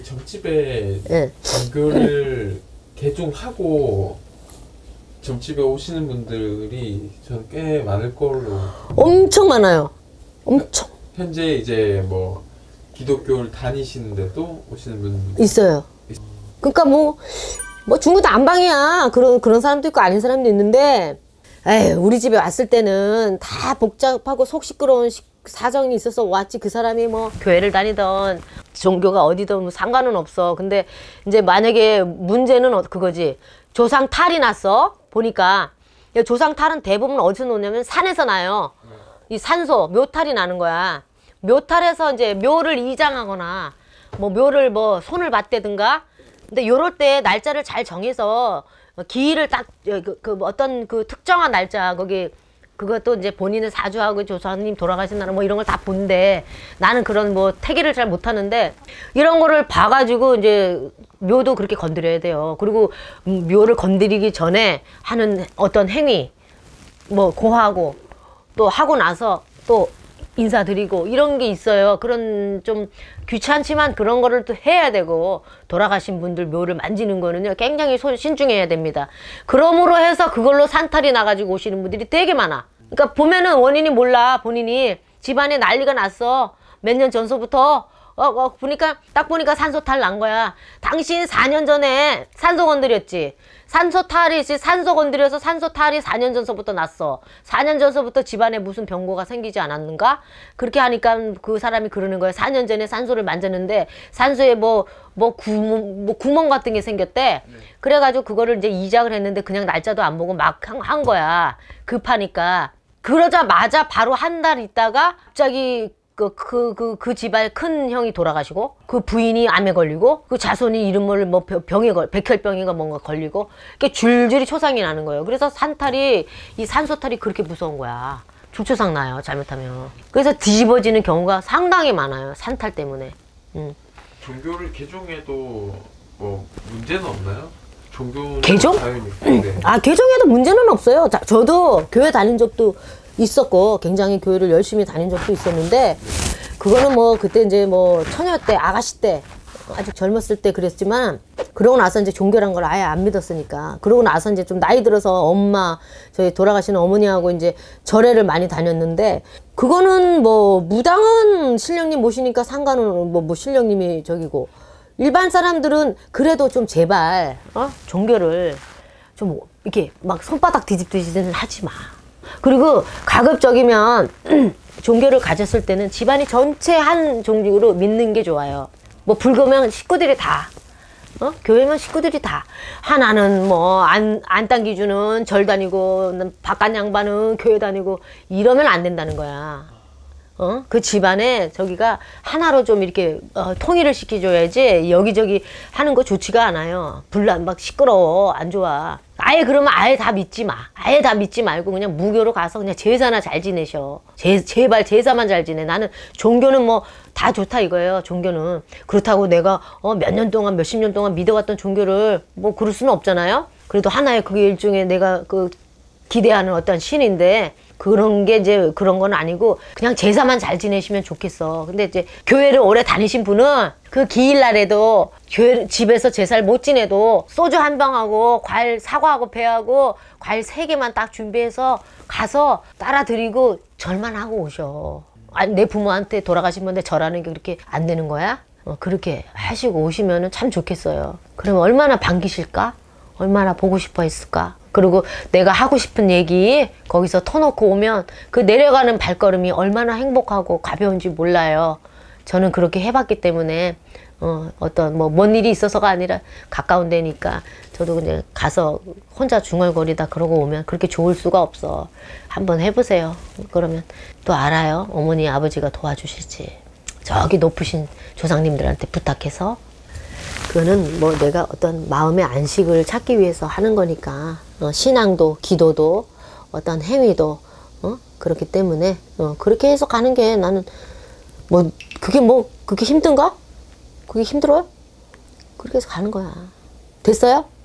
이 점집에 예. 종교를 개종하고 점집에 오시는 분들이 저는 꽤 많을 걸로. 엄청 많아요. 엄청. 현재 이제 뭐 기독교를 다니시는데도 오시는 분들 있어요. 그러니까 뭐 중국도 안방이야. 그런 사람도 있고 아닌 사람도 있는데, 에이, 우리 집에 왔을 때는 다 복잡하고 속 시끄러운 사정이 있어서 왔지. 그 사람이 뭐 교회를 다니던 종교가 어디든 상관은 없어. 근데 이제 만약에 문제는 그거지. 조상 탈이 났어. 보니까 조상 탈은 대부분 어디서 나냐면 산에서 나요. 이 산소 묘탈이 나는 거야. 묘탈에서 이제 묘를 이장하거나 뭐 묘를 뭐 손을 받대든가. 근데 요럴 때 날짜를 잘 정해서 기일을 딱 어떤 그 특정한 날짜 거기 그것도 이제 본인의 사주하고 조사님 돌아가신 날 뭐 이런 걸 다 본대. 나는 그런 뭐 태기를 잘 못하는데 이런 거를 봐가지고 이제 묘도 그렇게 건드려야 돼요. 그리고 묘를 건드리기 전에 하는 어떤 행위 뭐 고하고 또 하고 나서 또 인사드리고 이런 게 있어요. 그런 좀 귀찮지만 그런 거를 또 해야 되고 돌아가신 분들 묘를 만지는 거는요 굉장히 신중해야 됩니다. 그러므로 해서 그걸로 산탈이 나가지고 오시는 분들이 되게 많아. 그러니까 보면은 원인이 몰라. 본인이 집안에 난리가 났어. 몇 년 전서부터 딱 보니까 산소탈 난 거야. 당신 4년 전에 산소 건드렸지. 산소 건드려서 산소탈이 4년 전서부터 났어. 4년 전서부터 집안에 무슨 병고가 생기지 않았는가? 그렇게 하니까 그 사람이 그러는 거야. 4년 전에 산소를 만졌는데 산소에 구멍 같은 게 생겼대. 그래가지고 그거를 이제 이작을 했는데 그냥 날짜도 안 보고 막 한 거야. 급하니까. 그러자마자 바로 한 달 있다가 갑자기 그 집안 큰 형이 돌아가시고 그 부인이 암에 걸리고 그 자손이 이름을 뭐 백혈병인가 뭔가 걸리고 이렇게 줄줄이 초상이 나는 거예요. 그래서 이 산소탈이 그렇게 무서운 거야. 중초상 나요, 잘못하면. 그래서 뒤집어지는 경우가 상당히 많아요, 산탈 때문에. 종교를 개종해도 뭐 문제는 없나요? 종교는 개종? 네. 개종해도 문제는 없어요. 저도 교회 다닌 적도 있었고 굉장히 교회를 열심히 다닌 적도 있었는데 그거는 뭐 그때 이제 뭐 처녀 때 아가씨 때 아직 젊었을 때 그랬지만 그러고 나서 이제 종교란 걸 아예 안 믿었으니까 그러고 나서 이제 좀 나이 들어서 저희 돌아가시는 어머니하고 이제 절에를 많이 다녔는데 그거는 뭐 무당은 신령님 모시니까 상관은 뭐 신령님이 저기고 일반 사람들은 그래도 좀 제발 종교를 좀 이렇게 막 손바닥 뒤집듯이는 하지 마. 그리고 가급적이면 종교를 가졌을 때는 집안이 전체 한 종교로 믿는 게 좋아요. 뭐 불교면 식구들이 다, 교회면 식구들이 다. 하나는 뭐 안 당기주는 절 다니고 바깥 양반은 교회 다니고 이러면 안 된다는 거야. 그 집안에 저기가 하나로 좀 이렇게 통일을 시켜줘야지 여기저기 하는 거 좋지가 않아요. 불난 막 시끄러워. 안 좋아. 그러면 아예 다 믿지 마. 아예 다 믿지 말고 그냥 무교로 가서 그냥 제사나 잘 지내셔. 제발 제사만 잘 지내. 나는 종교는 뭐 다 좋다 이거예요. 종교는. 그렇다고 내가 몇 년 동안 몇십 년 동안 믿어왔던 종교를 뭐 그럴 수는 없잖아요. 그래도 하나의 그게 일종의 내가 기대하는 어떤 신인데 그런 게 이제 그런 건 아니고 그냥 제사만 잘 지내시면 좋겠어. 근데 이제 교회를 오래 다니신 분은 그 기일날에도 집에서 제사를 못 지내도 소주 한 병하고 사과하고 배하고 과일 3개만 딱 준비해서 가서 따라 드리고 절만 하고 오셔. 내 부모한테 돌아가신 분데 절하는 게 그렇게 안 되는 거야? 그렇게 하시고 오시면 참 좋겠어요. 그러면 얼마나 반기실까? 얼마나 보고 싶어 했을까? 그리고 내가 하고 싶은 얘기 거기서 터놓고 오면 그 내려가는 발걸음이 얼마나 행복하고 가벼운지 몰라요. 저는 그렇게 해봤기 때문에 어떤 뭔 일이 있어서가 아니라 가까운 데니까 저도 그냥 가서 혼자 중얼거리다 그러고 오면 그렇게 좋을 수가 없어. 한번 해보세요. 그러면 또 알아요. 어머니 아버지가 도와주실지. 저기 높으신 조상님들한테 부탁해서. 그거는 뭐 내가 어떤 마음의 안식을 찾기 위해서 하는 거니까 신앙도 기도도 어떤 행위도 그렇기 때문에 그렇게 해서 가는 게 나는 그게 힘든가? 그게 힘들어요? 그렇게 해서 가는 거야. 됐어요?